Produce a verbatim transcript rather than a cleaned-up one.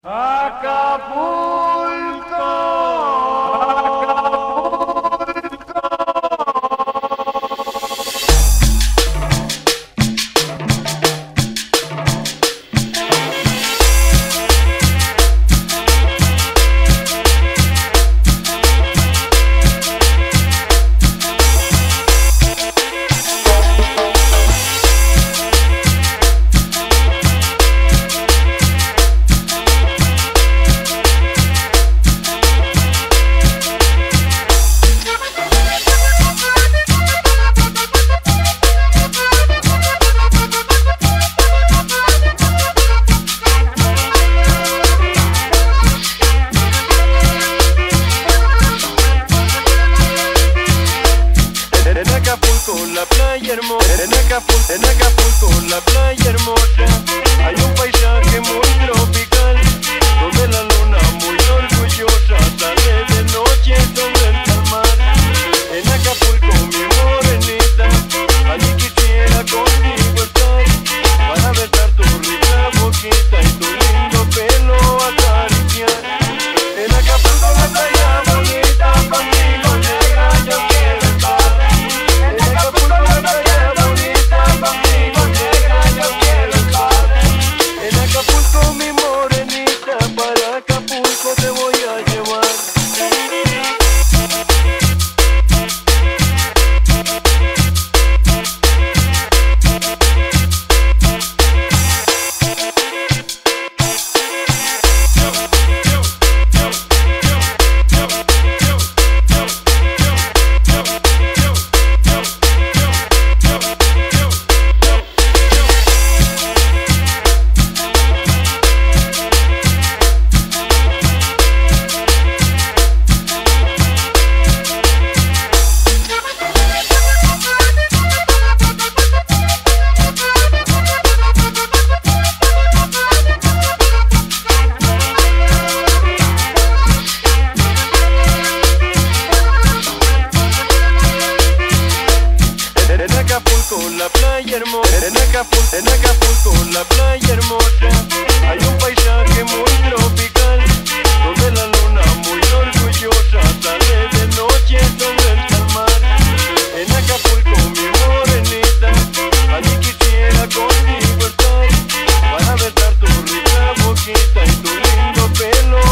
Acapulco, la playa hermosa, en Acapulco, en Acapulco, la playa hermosa, hay un paisaje muy tropical, donde la luna muy orgullosa sale de noche sobre el mar. En Acapulco, mi morenita, allí quisiera contigo estar, para besar tu rica boquita y tu lindo pelo acariciar. En Acapulco, la playa bonita, contigo negra yo quiero estar. Mi morenita, para Acapulco te voy a llevar. La playa hermosa, en Acapulco, en Acapulco, la playa hermosa, hay un paisaje muy tropical, donde la luna muy orgullosa sale de noche sobre el mar. En Acapulco, mi morenita, allí quisiera contigo estar, para besar tu rica boquita y tu lindo pelo